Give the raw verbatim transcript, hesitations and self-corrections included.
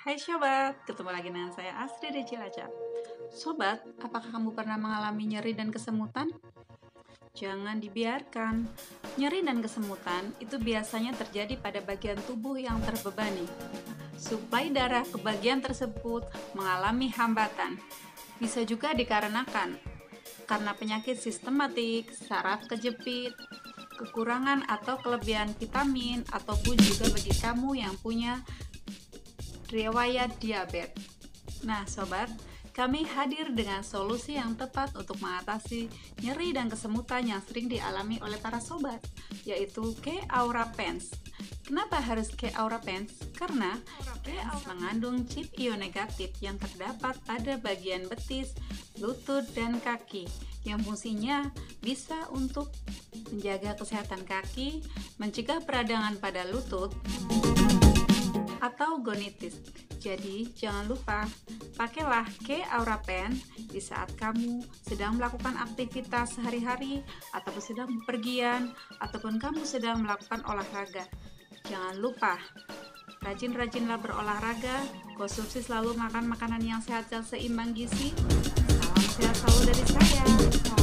Hai Sobat, ketemu lagi dengan saya Asri di Cilacap. Sobat, apakah kamu pernah mengalami nyeri dan kesemutan? Jangan dibiarkan. Nyeri dan kesemutan itu biasanya terjadi pada bagian tubuh yang terbebani. Suplai darah ke bagian tersebut mengalami hambatan. Bisa juga dikarenakan karena penyakit sistematik, saraf kejepit, kekurangan atau kelebihan vitamin, ataupun juga bagi kamu yang punya riwayat diabetes. Nah, sobat, kami hadir dengan solusi yang tepat untuk mengatasi nyeri dan kesemutan yang sering dialami oleh para sobat, yaitu K-Aura Pens. Kenapa harus K-Aura Pens? Karena K-Aura mengandung chip ion negatif yang terdapat pada bagian betis, lutut, dan kaki, yang fungsinya bisa untuk menjaga kesehatan kaki, mencegah peradangan pada lutut, atau gonitis. Jadi, jangan lupa, pakailah K-Aura Pen di saat kamu sedang melakukan aktivitas sehari-hari, ataupun sedang bepergian, ataupun kamu sedang melakukan olahraga. Jangan lupa, rajin-rajinlah berolahraga, konsumsi selalu makan makanan yang sehat dan seimbang gizi. Salam sehat selalu dari saya.